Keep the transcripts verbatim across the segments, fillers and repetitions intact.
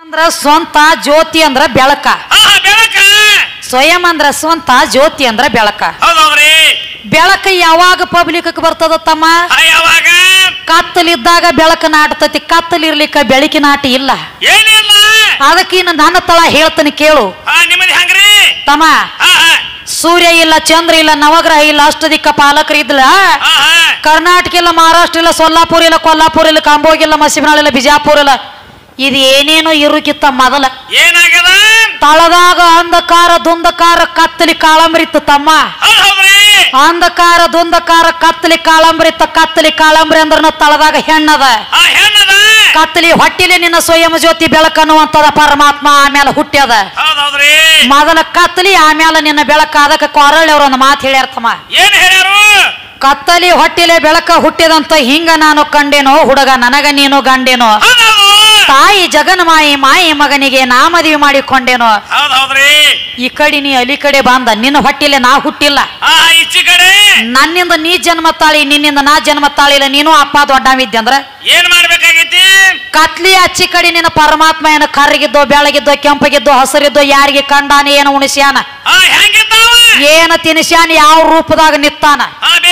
ಅಂದ್ರ ಸ್ವಂತ ಜ್ಯೋತಿ ಅಂದ್ರ ಬೆಳಕ ಬೆಳಕ ಸ್ವಯಂ ಅಂದ್ರ ಸ್ವಂತ ಜ್ಯೋತಿ ಅಂದ್ರ ಬೆಳಕ ಹೌದೌದ್ರಿ ಬೆಳಕ ಯಾವಾಗ ಪಬ್ಲಿಕ್ ಬರ್ತದ ತಮ್ಮ ಯಾವಾಗ ಕತ್ತಲಿದ್ದಾಗ ಬೆಳಕ ನಾಟತತಿ ಕತ್ತಲಿರ್ಲಿಕ್ಕ ಬೆಳಕಿನ ನಾಟ ಇಲ್ಲ ಏನಿಲ್ಲ ಅದಕ್ಕೆ ಇನ್ನು ನನ್ನ ತಳ ಹೇಳ್ತಾನೆ ಕೇಳು ನಿಮ್ಮದಿ ಹಂಗ್ರಿ ತಮ್ಮ ಸೂರ್ಯ ಇಲ್ಲ ಚಂದ್ರ ಇಲ್ಲ ನವಗ್ರಹ ಇಲ್ಲ ಅಷ್ಟದಿಕ್ಕ ಪಾಲಕರು ಇದ್ಲ ಕರ್ನಾಟಕ ಇಲ್ಲ ಮಹಾರಾಷ್ಟ್ರ ಇಲ್ಲ ಸೊಲ್ಲಾಪುರ ಇಲ್ಲ ಕೊಲ್ಲಾಪುರ ಇಲ್ಲ ಕಾಂಬೋಗಿ ಇಲ್ಲ ಮಸಿಬನಾಳ್ ಇಲ್ಲ ಬಿಜಾಪುರ ಇಲ್ಲ ಇದು ಏನೇನೋ ಇರುಕಿತ್ತ ಮೊದಲ ಏನಾಗದ ತಳದಾಗ ಅಂಧಕಾರ ದುಂದಕಾರ ಕತ್ತಲಿ ಕಾಳಂಬ್ರಿತ್ತು ತಮ್ಮ ಅಂಧಕಾರ ದುಂದಕಾರ ಕತ್ತಲಿ ಕಾಳಂಬ್ರಿತ್ತ ಕತ್ತಲಿ ಕಾಳಂಬ್ರಿ ಅಂದ್ರ ತಳದಾಗ ಹೆಣ್ಣದ ಕತ್ತಲಿ ಹೊಟ್ಟಿಲೆ ನಿನ್ನ ಸ್ವಯಂ ಜ್ಯೋತಿ ಬೆಳಕನ್ನುವಂತದ ಪರಮಾತ್ಮ ಆಮೇಲೆ ಹುಟ್ಟ್ಯದ ಮೊದಲ ಕತ್ತಲಿ ಆಮೇಲೆ ನಿನ್ನ ಬೆಳಕ ಅದಕ್ಕೆ ಕೊರಳ್ಳಿ ಅವ್ರ ಒಂದು ಮಾತು ಹೇಳ್ಯಾರ ತಮ್ಮ ಏನ್ ಹೇಳ್ಯಾರು ಕತ್ತಲಿ ಹೊಟ್ಟಿಲೆ ಬೆಳಕ ಹುಟ್ಟಿದಂತ ಹಿಂಗ ನಾನು ಕಂಡೇನೋ ಹುಡುಗ ನನಗ ನೀನು ಗಂಡೇನೋ ತಾಯಿ ಜಗನ್ಮಾಯಿ ಮಾಯಿ ಮಗನಿಗೆ ನಾ ಮದುವೆ ಮಾಡಿಕೊಂಡೇನೋ ಈ ಕಡೆ ನೀ ಅಲಿ ಕಡೆ ಬಂದ ನಿನ್ನ ಹೊಟ್ಟಿಲೆ ನಾ ಹುಟ್ಟಿಲ್ಲ ನನ್ನಿಂದ ನೀ ಜನ್ಮ ತಾಳಿ ನಿನ್ನಿಂದ ನಾ ಜನ್ಮ ತಾಳಿಲ್ಲ ನೀನು ಅಪ್ಪ ದೊಡ್ಡವಿದ್ದೆ ಅಂದ್ರ ಏನ್ ಮಾಡ್ಬೇಕಾಗೈತಿ ಕತ್ಲಿ ಅಚ್ಚಿ ಕಡೆ ನಿನ್ನ ಪರಮಾತ್ಮ ಏನು ಕರ್ಗಿದ್ದೋ ಬೆಳಗಿದ್ದೋ ಕೆಂಪಗಿದ್ದೋ ಹಸರಿದ್ದೋ ಯಾರಿಗೆ ಕಂಡಾನ ಏನು ಉಣಿಸ್ಯಾನ ಏನ ತಿನಿಸ್ಯಾನ ಯಾವ ರೂಪದಾಗ ನಿತ್ತಾನ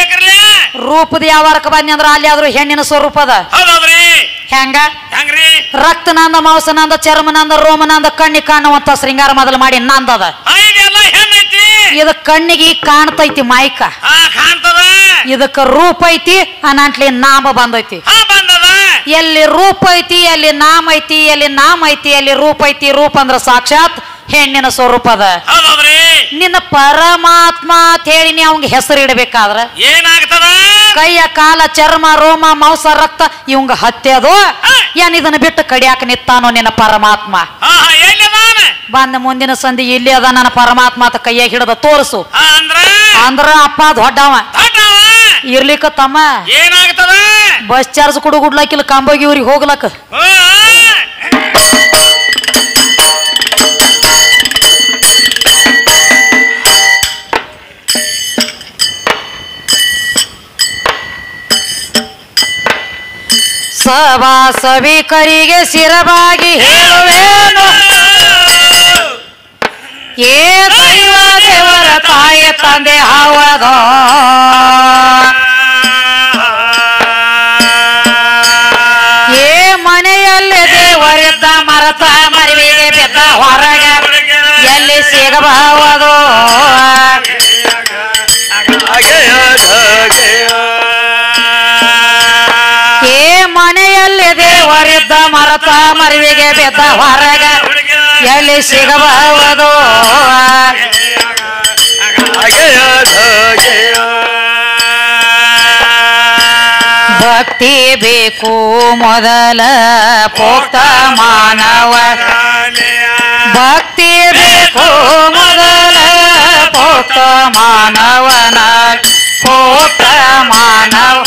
ರೂಪದ ಯಾವಾರಕ ಬಂದಿ ಅಂದ್ರ ಅಲ್ಲಿ ಆದ್ರೂ ಹೆಣ್ಣಿನ ಸ್ವರೂಪದ ಹೆಂಗ ರಕ್ತನಂದ ಮಾಂಸನಂದ ಚರ್ಮನಂದ ರೋಮನಂದ ಕಣ್ಣಿ ಕಾಣುವಂತ ಶೃಂಗಾರ ಮೊದಲು ಮಾಡಿ ನಂದದ ಇದ ಕಣ್ಣಿಗೆ ಕಾಣ್ತೈತಿ ಮಾಯ್ಕ ಇದಕ್ಕ ರೂಪ ಐತಿ ಅನಂಟ್ಲಿ ನಾಮ ಬಂದೈತಿ ಎಲ್ಲಿ ರೂಪ ಐತಿ ಎಲ್ಲಿ ನಾಮ ಐತಿ ಎಲ್ಲಿ ನಾಮ ಐತಿ ಎಲ್ಲಿ ರೂಪ ಐತಿ ರೂಪ ಅಂದ್ರ ಸಾಕ್ಷಾತ್ ಹೆಣ್ಣಿನ ಸ್ವರೂಪದ ನಿನ್ನ ಪರಮಾತ್ಮ ಅಂತ ಹೇಳಿ ನೀ ಅವಂಗ ಹೆಸರು ಇಡಬೇಕಾದ್ರ ಏನಾಗ್ತದ ಕೈಯ ಕಾಲ ಚರ್ಮ ರೋಮ ಮಾಂಸ ರಕ್ತ ಇವಂಗ ಹತ್ಯದು ಏನ್ ಇದನ್ನ ಬಿಟ್ಟು ಕಡಿಯಾಕ ನಿತ್ತಾನೋ ನಿನ್ನ ಪರಮಾತ್ಮ ಬಂದ ಮುಂದಿನ ಸಂಧಿ ಇಲ್ಲಿ ಅದ ನನ್ನ ಪರಮಾತ್ಮ ಅಂತ ಕೈಯಾಗ ಹಿಡದ ತೋರಿಸು ಅಂದ್ರ ಅಪ್ಪ ದೊಡ್ಡವ ಇರ್ಲಿಕ್ಕ ತಮ್ಮ ಏನಾಗ್ತದ ಬಸ್ ಚಾರ್ಜ್ ಕುಡುಗುಡ್ಲಾಕಿಲ್ಲ ಕಾಂಬೋಗಿ ಊರಿಗೆ ಹೋಗ್ಲಕ್ಕ ಸಭಾ ಸಭಿಕರಿಗೆ ಶಿರವಾಗಿ ಹೇಳುವೇನು ಏ ದೈವ ದೇವರ ತಾಯಿ ತಂದೆ ಹವದೋ ಏ ಮನೆಯಲ್ಲಿ ದೇವರಿದ್ದ ಮರತ ಮರಿವಿಗೆ ಬಿದ್ದ ಹೊರಗ ಎಲ್ಲಿ ಸಿಗಬಹುದೋ ಮನೆಯಲ್ಲಿ ದೇವರಿದ್ದ ಮರತ ಮರಿವಿಗೆ ಬಿದ್ದ ಹೊರಗ ಎಲ್ಲಿ ಸಿಗಬಹುದು ಭಕ್ತಿ ಬೇಕು ಮೊದಲ ಪೋಕ್ತ ಮಾನವ ಭಕ್ತಿ ಬೇಕು ಮೊದಲ ಪೋಕ್ತ ಮಾನವನ ಪೋಕ್ತ ಮಾನವ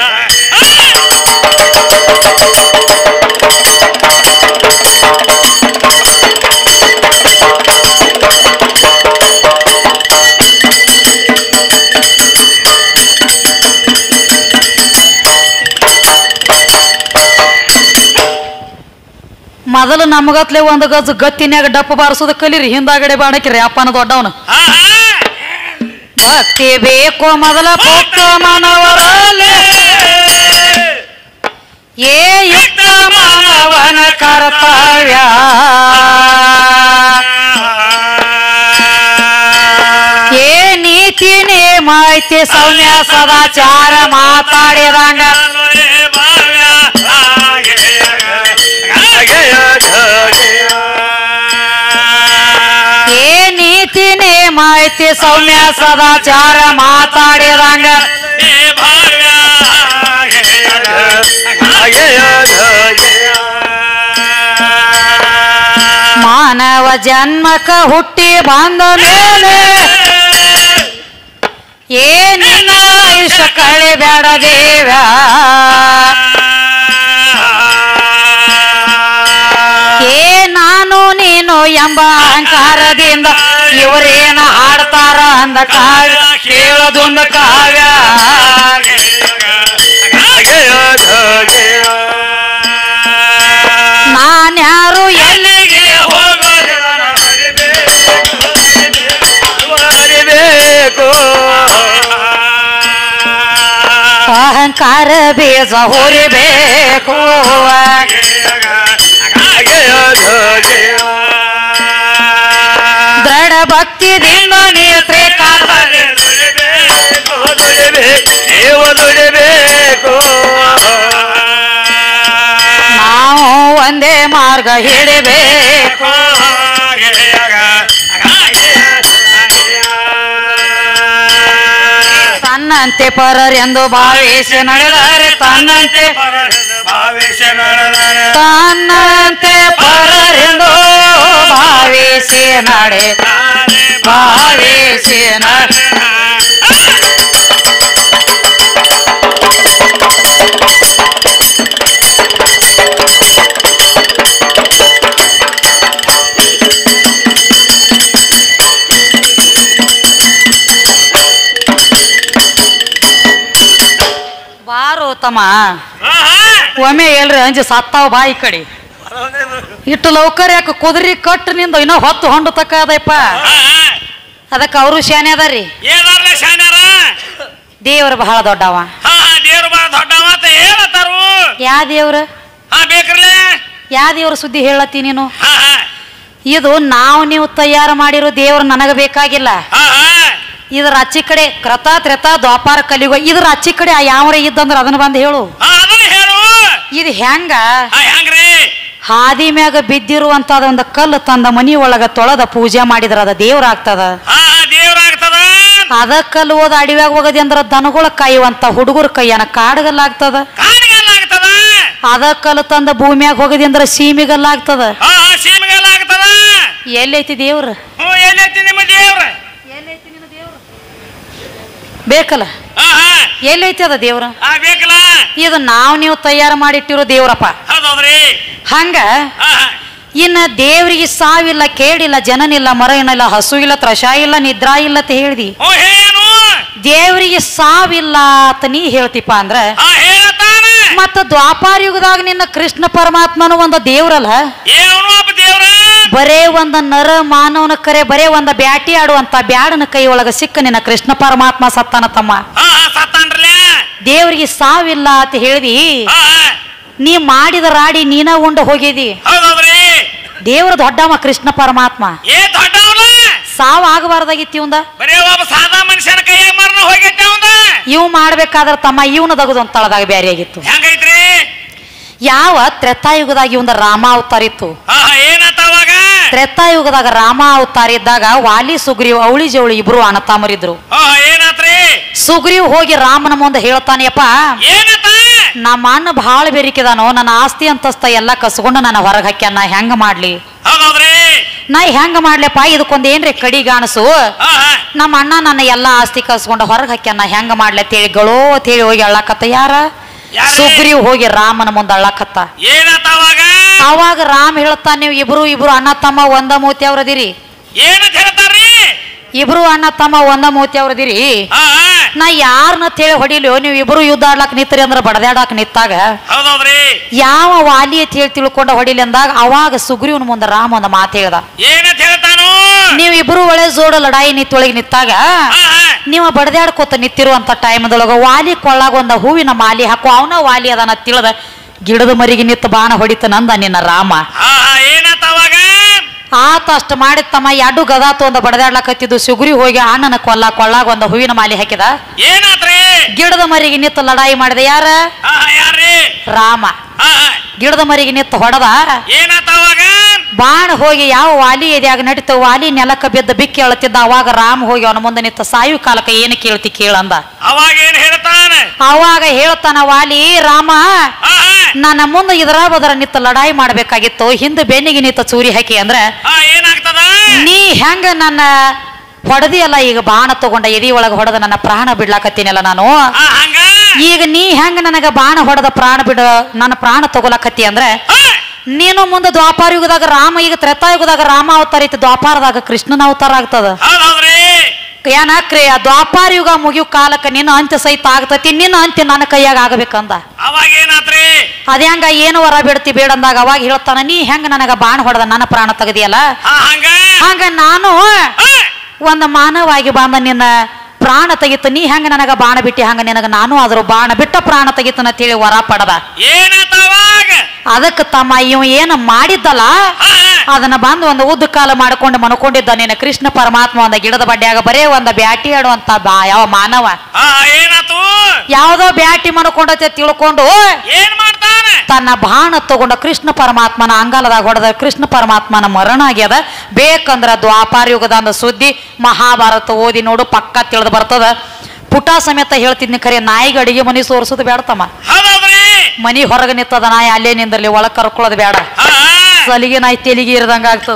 ಮೊದಲು ನಮಗತ್ಲೆ ಒಂದು ಗಜ ಗತ್ತಿನ್ಯಾಗ ಡಪ್ಪ ಬಾರಿಸೋದು ಕಲೀರಿ ಹಿಂದಾಗಡೆ ಬಾಣಕಿರಿ ಅಪ್ಪನ ದೊಡ್ಡವನು ಭಕ್ತಿ ಬೇಕು ಮೊದಲ ಪೋಕ್ತ ಮಾನವರಲ್ಲಿ ಏ ಯುಕ್ತ ಮಾನವನ ಕರ್ತವ್ಯ ಏ ನೀತಿ ನೇಮ ಐತಿ ಸೌಮ್ಯ ಸದಾಚಾರ ಮಾತಾಡಿದಂಗ ಏ ನೀತಿ ನೇಮ ಐತಿ ಸೌಮ್ಯ ಸದಾಚಾರ ಮಾತಾಡಿದಂಗ ಮಾನವ ಜನ್ಮಕ ಹುಟ್ಟಿ ಬಂದ ಮೇಲೆ ಏನಿನ ಆಯುಷ ಕಳಿಬೇಡ ದೇವ ಏ ನಾನು ನೀನು ಎಂಬ ಅಹಂಕಾರದಿಂದ ಇವರೇನ ಹಾಡ್ತಾರ ಅಂದ ಕಾವ್ಯ ಕೇಳದೊಂದು ಕಾವ್ಯ ನಾನ್ಯಾರು ಎಲ್ಲಿಗೆ ಅಹಂಕಾರ ಬೀಜ ಹುರಿಬೇಕು ದೃಢ ಭಕ್ತಿದಿಂದ ನೇತ್ರೆ ನಾವು ಒಂದೇ ಮಾರ್ಗ ಹಿಡಿಬೇಕು ತನ್ನಂತೆ ಪರರೆಂದು ಭಾವಿಸಿ ನಡೆದರೆ ತನ್ನಂತೆ ತನ್ನಂತೆ ಪರರೆಂದು ಭಾವಿಸಿ ನಡೆ ಭಾವಿಸಿ ನಡೆ ಬಾರೋ ತಮ್ಮ ಒಮ್ಮೆ ಎಲ್ರಿ ಅಂಜಿ ಸತ್ತಾವ ಬಾಯಿ ಕಡೆ ಇಟ್ಟು ಲೌಕರ್ ಯಾಕೆ ಕುದುರಿ ಕಟ್ಟು ನಿಂದ ಇನ್ನೂ ಹೊತ್ತು ಹೊಂಡು ತಕ್ಕ ಅದಪ್ಪ ಅದಕ್ಕೆ ಅವರು ಶಾನೆ ಅದಾರಿ ದೇವ್ರ ಬಹಳ ದೊಡ್ಡವ ದೇವ್ರ ಬಹಳ ದೊಡ್ಡವ ಅಂತ ಹೇಳತ್ತಾರು ಯಾ ದೇವ್ರ ಬೇಕ್ರಲ್ಲ ಯಾ ದೇವ್ರ ಸುದ್ದಿ ಹೇಳತ್ತಿ ನೀನು ಇದು ನಾವು ನೀವು ತಯಾರು ಮಾಡಿರೋ ದೇವ್ರು ನನಗ ಬೇಕಾಗಿಲ್ಲ ಇದ್ರ ಅಚ್ಚಿ ಕಡೆ ಕ್ರತ ತ್ರೆತ ದ್ವಾಪಾರ ಕಲಿಯುಗ ಇದ್ರ ಅಚ್ಚಿ ಕಡೆ ಯಾವ್ರ ಇದ್ದಂದ್ರ ಅದನ್ನ ಬಂದ್ ಹೇಳು ಇದು ಹೆಂಗ ಹಾದಿ ಮ್ಯಾಗ ಬಿದ್ದಿರುವಂತದ ಒಂದು ಕಲ್ಲು ತಂದ ಮನಿ ಒಳಗ ತೊಳೆದ ಪೂಜೆ ಮಾಡಿದ್ರ ಅದ ದೇವ್ರ ಆಗ್ತದ ಅದ ಕಲ್ಲು ಓದ ಅಡಿವ್ಯಾಗ ಹೋಗದಿ ಅಂದ್ರ ದನಗಳ ಕಾಯುವಂತ ಹುಡುಗರ ಕೈಯನ ಕಾಡ್ಗಲ್ಲಾಗ್ತದ ಅದ ಕಲ್ಲು ತಂದ ಭೂಮಿಯಾಗ ಹೋಗದಿ ಅಂದ್ರ ಸೀಮಿಗಲ್ಲಾಗ್ತದ ಎಲ್ಲೈತಿ ದೇವ್ರ ಬೇಕಲ್ಲ ಎಲ್ಲೈತಿ ಅದ ದೇವ್ರ ಇದು ನಾವ್ ನೀವು ತಯಾರು ಮಾಡಿಟ್ಟಿರೋ ದೇವ್ರಪ್ಪ ಹಂಗ ಇನ್ನ ದೇವ್ರಿಗೆ ಸಾವಿಲ್ಲ ಕೇಳಿಲ್ಲ ಜನನಿಲ್ಲ ಮರನಿಲ್ಲ ಹಸು ಇಲ್ಲ ತ್ರಶ ಇಲ್ಲ ನಿದ್ರಾ ಇಲ್ಲ ಅಂತ ಹೇಳ್ದಿ ದೇವ್ರಿಗೆ ಸಾವಿಲ್ಲ ಅಂತ ನೀ ಹೇಳ್ತಿಪ್ಪ ಅಂದ್ರ ಮತ್ತ ದ್ವಾಪಾರ ಯುಗದಾಗ ನಿನ್ನ ಕೃಷ್ಣ ಪರಮಾತ್ಮನು ಒಂದು ದೇವ್ರಲ್ಲ ಬರೇ ಒಂದ ನರ ಮಾನವನ ಕರೆ ಬರೇ ಒಂದ ಬ್ಯಾಟಿ ಆಡುವಂತ ಬ್ಯಾಡನ ಕೈ ಒಳಗ ಸಿಕ್ಕ ನಿನ್ನ ಕೃಷ್ಣ ಪರಮಾತ್ಮ ಸತ್ತಾನ ತಮ್ಮ ದೇವ್ರಿಗೆ ಸಾವಿಲ್ಲ ಅಂತ ಹೇಳ್ದಿ ನೀ ಮಾಡಿದ ರಾಡಿ ನೀನ ಉಂಡ ಹೋಗಿದಿ ದೇವ್ರ ದೊಡ್ಡವ ಕೃಷ್ಣ ಪರಮಾತ್ಮ ಸಾವು ಆಗಬಾರ್ದಾಗಿತ್ತು ಇವಂದ ಇವ್ ಮಾಡ್ಬೇಕಾದ್ರ ತಮ್ಮ ಇವನು ದಗದು ಅಂತ ತಳದಾಗ ಬ್ಯಾರಿ ಆಗಿತ್ತು ಯಾವ ತ್ರೇತಾಯುಗದಾಗ ಇವಂದ ರಾಮ ಅವತಾರ ಇತ್ತು ತ್ರೇತಾಯುಗದಾಗ ರಾಮ ಅವತಾರ ಇದ್ದಾಗ ವಾಲಿ ಸುಗ್ರೀವ್ ಅವಳಿ ಜವಳಿ ಇಬ್ರು ಅಣ್ಣತಾಮರಿದ್ರು ಸುಗ್ರೀವ್ ಹೋಗಿ ರಾಮನ ಮುಂದೆ ಹೇಳ್ತಾನೆಯಪ್ಪ ನಮ್ಮ ಅಣ್ಣ ಬಹಳ ಬೇರಿಕಿದಾನೋ ನನ್ನ ಆಸ್ತಿ ಅಂತಸ್ತ ಎಲ್ಲಾ ಕಸ್ಕೊಂಡು ನನ್ನ ಹೊರಗೆ ಹಾಕ್ಯಾನ ಹೆಂಗ ಮಾಡ್ಲಿ ನಾ ಹೆಂಗ ಮಾಡ್ಲಪ್ಪ ಇದಕ್ಕೊಂದ್ ಏನ್ರಿ ಕಡಿಗಾಣಸು ನಮ್ಮ ಅಣ್ಣ ನನ್ನ ಎಲ್ಲಾ ಆಸ್ತಿ ಕಸ್ಕೊಂಡು ಹೊರಗೆ ಹಾಕ್ಯಾನ ಹೆಂಗ ಮಾಡ್ಲಿ ಅಂತೇಳಿ ಗಳೋ ಅಂತೇಳಿ ಹೋಗಿ ಅಳ್ಳಾಕತ್ತ ಯಾರ ಸುಗ್ರೀವ್ ಹೋಗಿ ರಾಮನ ಮುಂದೆ ಅಳ್ಳಾಕತ್ತ ಅವಾಗ ರಾಮ್ ಹೇಳ್ತಾನ ನೀವು ಇಬ್ರು ಇಬ್ರು ಅಣ್ಣ ತಮ್ಮ ಒಂದ ಮೂತಿ ಅವ್ರದಿರಿ ಇಬ್ರು ಅಣ್ಣ ತಮ್ಮ ಒಂದ ಮೂತಿ ಅವ್ರದಿರಿ ನಾ ಯಾರನ್ನ ತೇಳಿ ಹೊಡಿಲಿಯೋ ನೀವು ಇಬ್ರು ಯುದ್ಧ ಆಡ್ಲಾಕ್ ನಿತ್ತರಿ ಅಂದ್ರ ಬಡದಾಡಾಕ್ ನಿತ್ತಾಗ ಯಾವ ವಾಲಿ ಅಂತ ಹೇಳಿ ತಿಳ್ಕೊಂಡ ಹೊಡಿಲಿ ಅಂದಾಗ ಅವಾಗ ಸುಗ್ರೀವನ ಮುಂದ ರಾಮ ಒಂದ ಮಾತು ಹೇಳ್ದ ನೀವ್ ಇಬ್ರು ಒಳ್ಳೆ ಜೋಡ ಲಡಾಯಿ ನಿತ್ತೊಳಗೆ ನಿತ್ತಾಗ ನೀವು ಬಡದಾಡ್ಕೋತ ನಿತ್ತಿರುವಂತ ಟೈಮ್ದೊಳಗ ವಾಲಿ ಕೊಳ್ಳಾಗ ಒಂದ ಹೂವಿನ ಮಾಲಿ ಹಾಕೋ ಅವನ ವಾಲಿ ಅದನ್ನ ತಿಳದ ಗಿಡದ ಮರಿಗೆ ನಿತ್ತ ಬಾಣ ಹೊಡಿತ ನಂದ ನಿನ್ನ ರಾಮ ಆತ ಅಷ್ಟ ಮಾಡಿದ ತಮ್ಮ ಎರಡು ಗದಾತ ಒಂದ ಬಡದಾಡ್ಲಕತ್ತಿದ್ದು ಸುಗ್ರಿ ಹೋಗಿ ಅಣ್ಣನ ಕೊಲ್ಲ ಕೊಳ್ಳಾಗ ಒಂದ ಹೂವಿನ ಮಾಲಿ ಹಾಕಿದ ಗಿಡದ ಮರಿಗೆ ನಿತ್ತ ಲಡಾಯಿ ಮಾಡಿದ ಯಾರ ರಾಮ ಗಿಡದ ಮರಿಗೆ ನಿತ್ತ ಹೊಡೆದ ಬಾಣ ಹೋಗಿ ಯಾವ ವಾಲಿ ಎದ್ಯಾಗ ನಡೀತ ವಾಲಿ ನೆಲಕ್ಕ ಬಿದ್ದ ಬಿಕ್ಕಿ ಹೇಳ್ತಿದ್ದ ಅವಾಗ ರಾಮ್ ಹೋಗಿ ಅವನ ಮುಂದೆ ನಿಂತ ಸಾಯು ಕಾಲಕ್ಕ ಏನು ಕೇಳ್ತಿ ಕೇಳಂದ ಅವಾಗ ಹೇಳ್ತಾನ ವಾಲಿ ರಾಮ ನನ್ನ ಮುಂದೆ ಇದರ ಬದರ ನಿತ್ತ ಲಡಾಯಿ ಮಾಡ್ಬೇಕಾಗಿತ್ತು ಹಿಂದೆ ಬೆನ್ನಿಗೆ ನಿತ್ತ ಚೂರಿ ಹಾಕಿ ಅಂದ್ರ ನೀ ಹೆಂಗ ನನ್ನ ಹೊಡೆದಿಯಲ್ಲ ಈಗ ಬಾಣ ತಗೊಂಡ ಎದಿ ಒಳಗ ಹೊಡೆದ ನನ್ನ ಪ್ರಾಣ ಬಿಡ್ಲಾಕತ್ತೀನಲ್ಲ ನಾನು ಈಗ ನೀ ಹೆಂಗ ನನಗ ಬಾಣ ಹೊಡೆದ ಪ್ರಾಣ ಬಿಡ ನನ್ನ ಪ್ರಾಣ ತಗೊಲಕತ್ತಿ ಅಂದ್ರೆ ನೀನು ಮುಂದೆ ದ್ವಾಪಾರ ಯುಗದಾಗ ರಾಮ ಈಗ ತ್ರೇತಾಯುಗದಾಗ ರಾಮ ಅವತಾರ ಐತಿ ದ್ವಾಪಾರದಾಗ ಕೃಷ್ಣನ ಅವತಾರ ಆಗ್ತದ ಏನ ಕ್ರಿಯ ದ್ವಾಪಾರ ಯುಗ ಮುಗಿಯೋ ಕಾಲಕ್ಕ ನಿನ್ನ ಅಂತ್ಯ ಸಹಿತ ಆಗ್ತತಿ ನಿನ್ನ ಅಂತ್ಯ ನನ್ನ ಕೈಯಾಗ ಆಗಬೇಕಂದ ಅದ್ಯಾಂಗ ಏನು ವರ ಬಿಡ್ತಿ ಬೇಡಂದಾಗ ಅವಾಗ ಹೇಳ್ತಾನ ನೀ ಹೆಂಗ ನನಗ ಬಾಣ ಹೊಡೆದ ನನ್ನ ಪ್ರಾಣ ತೆಗದಿಯಲ್ಲ ಹಂಗ ನಾನು ಒಂದು ಮಾನವಾಗಿ ಬಂದ ನಿನ್ನ ಪ್ರಾಣ ತೆಗಿತು. ನೀ ಹೆಂಗ ನನಗ ಬಾಣ ಬಿಟ್ಟಿ ಹಂಗ ನಿನಗ ನಾನು ಅದ್ರ ಬಾಣ ಬಿಟ್ಟ ಪ್ರಾಣ ತೆಗಿತನ ಅಂತೇಳಿ ವರ ಪಡದ. ಅದಕ್ಕೆ ತಮ್ಮ ಇವ್ ಏನು ಮಾಡಿದ್ದಲ್ಲ ಅದನ್ನ ಬಂದು ಒಂದು ಉದ್ದ ಕಾಲ ಮಾಡ್ಕೊಂಡು ಮನ್ಕೊಂಡಿದ್ದ ನೀನು ಕೃಷ್ಣ ಪರಮಾತ್ಮ ಒಂದ ಗಿಡದ ಬಡ್ಡ್ಯಾಗ ಬರೇ ಒಂದ ಬ್ಯಾಟಿ ಆಡುವಂತ ಬಾ ಯಾವ ಮಾನವ ಯಾವ್ದೋ ಬ್ಯಾಟಿ ಮನ್ಕೊಂಡತೆ ತಿಳ್ಕೊಂಡು ಏನ್ ಮಾಡ್ತಾನೆ ತನ್ನ ಬಾಣ ತಗೊಂಡ ಕೃಷ್ಣ ಪರಮಾತ್ಮನ ಅಂಗಾಲದಾಗ ಹೊಡೆದ ಕೃಷ್ಣ ಪರಮಾತ್ಮನ ಮರಣ ಆಗ್ಯದ. ಬೇಕಂದ್ರ ದ್ವಾಪಾರ ಯುಗದ ಸುದ್ದಿ ಮಹಾಭಾರತ ಓದಿ ನೋಡು ಪಕ್ಕ ತಿಳಿದು ಬರ್ತದ. ಪುಟ ಸಮೇತ ಹೇಳ್ತಿದ್ನಿ ಖರೆ ನಾಯಿಗೆ ಅಡಿಗೆ ಮನಿ ಸೋರ್ಸೋದು ಬೇಡತಮ್ಮ. ಮನಿ ಹೊರಗೆ ನಿಂತದ ನಾಯಿ ಅಲ್ಲೇ ನಿಂದ್ರಲಿ ಒಳಗ್ ಕರ್ಕೊಳ್ಳೋದು ಬೇಡ. ಸಲಿಗೆ ನಾಯಿ ತೆಲಿಗೆ ಇರದಂಗ ಆಗ್ತದ.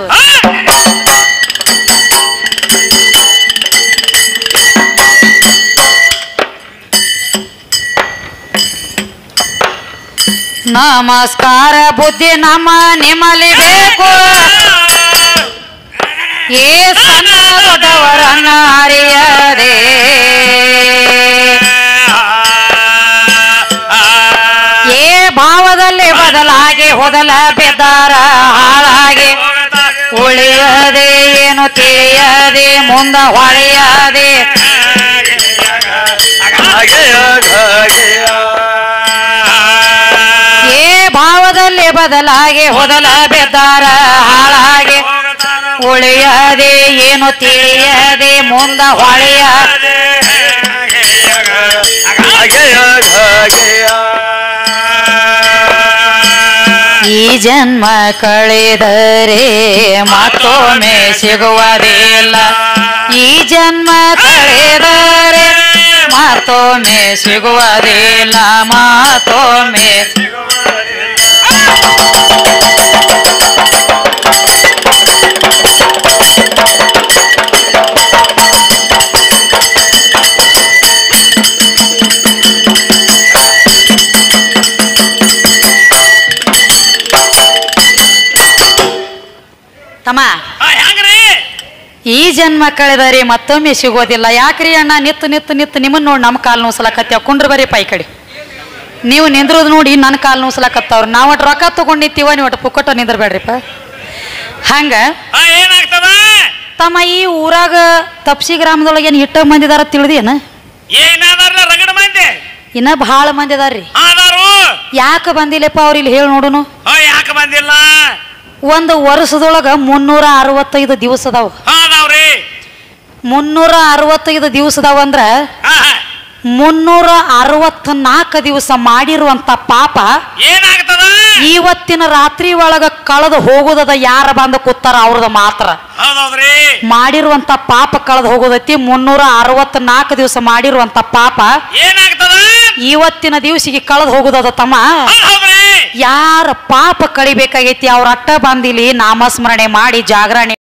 ನಮಸ್ಕಾರ ಬುದ್ಧಿ ನಮ್ಮ ನಿಮ್ಮಲ್ಲಿ ಬೇಕು. ಏ ಸಣ್ಣ ದೊಡ್ಡವರನ್ನ ಅರಿಯದೆ ಏ ಭಾವದಲ್ಲಿ ಬದಲಾಗಿ ಹೊದಲ ಬೆದ್ದಾರ ಹಾಳಾಗಿ ಉಳಿಯದೆ ಏನು ತಿಳಿಯದೆ ಮುಂದ ಹೊಳೆಯದೆ ಏ ಭಾವದಲ್ಲಿ ಬದಲಾಗಿ ಹೊದಲ ಬೆದ್ದಾರ ಹಾಳಾಗಿ ಉಳಿಯದೆ ಏನು ತಿಳಿಯದೆ ಮುಂದ ಹೊಳೆಯದೆ ಈ ಜನ್ಮ ಕಳೆದರೆ ಮತ್ತೊಮ್ಮೆ ಸಿಗುವುದಿಲ್ಲ. ಈ ಜನ್ಮ ಕಳೆದರೆ ಮತ್ತೊಮ್ಮೆ ಸಿಗುವುದಿಲ್ಲ. ಮತ್ತೊಮ್ಮೆ ತಮ್ಮ ಈ ಜನ್ಮ ಕಳೆದರೆ ಮತ್ತೊಮ್ಮೆ ಸಿಗೋದಿಲ್ಲ. ಯಾಕ್ರಿ ಅಣ್ಣ ನಿತ್ತು ನಿತ್ತು ನಿತ್ತು ನಿಮ್ಮನ್ನ ನೋಡಿ ನಮ್ಮ ಕಾಲು ನೋಸಲಕತ್ತೇವ. ಕುಂಡ್ರ ಬರೀ ಪೈ ಕಡೆ ನೀವು ನಿಂದ್ರದ್ ನೋಡಿ ನನ್ನ ಕಾಲು ನೋಸಲಕತ್ತವ್ರು. ನಾವು ಒಟ್ಟು ರೊಕ್ಕ ತಗೊಂಡು ನಿಂತೀವ, ನೀವು ಒಟ್ಟು ಪುಕ್ಕಟ ನಿಂದ್ರಬೇಡ್ರಿಪ್ಪ. ಹಂಗ ತಮ್ಮ ಈ ಊರಾಗ ತಪ್ಸಿ ಗ್ರಾಮದೊಳಗೆ ಏನು ಇಟ್ಟ ಮಂದಿದಾರ ತಿಳಿದೇನ? ಇನ್ನ ಬಹಳ ಮಂದಿ ಅದಾರ್ರಿ. ಯಾಕೆ ಬಂದಿಲ್ಲಪ್ಪ ಅವ್ರು ಇಲ್ಲಿ ಹೇಳಿ ನೋಡುನು. ಯಾಕೆ ಬಂದಿಲ್ಲ? ಒಂದು ವರ್ಷದೊಳಗ ಮುನ್ನೂರ ಅರವತ್ತೈದು ದಿವಸ ಅದಾವ. ಮುನ್ನೂರ ಅರವತ್ತೈದು ದಿವಸ ಅದಾವ ಅಂದ್ರ ಮುನ್ನೂರ ಅರವತ್ ನಾಲ್ಕು ದಿವಸ ಮಾಡಿರುವಂತ ಪಾಪ ಏನಾಗ್ತದ? ಇವತ್ತಿನ ರಾತ್ರಿ ಒಳಗ ಕಳೆದು ಹೋಗುದದ. ಯಾರ ಬಂದ ಕೂತಾರ ಅವ್ರದ ಮಾತ್ರ ಮಾಡಿರುವಂತ ಪಾಪ ಕಳೆದು ಹೋಗೋದೈತಿ. ಮುನ್ನೂರ ಅರವತ್ ನಾಲ್ಕು ದಿವಸ ಮಾಡಿರುವಂತ ಪಾಪ ಏನಾಗ್ತದ? ಇವತ್ತಿನ ದಿವಸಿಗೆ ಕಳೆದು ಹೋಗುದದ ತಮ್ಮ. ಯಾರ ಪಾಪ ಕಳಿಬೇಕಾಗೈತಿ ಅವ್ರ ಅಟ್ಟ ಬಂದಿಲಿ ನಾಮಸ್ಮರಣೆ ಮಾಡಿ ಜಾಗರಣೆ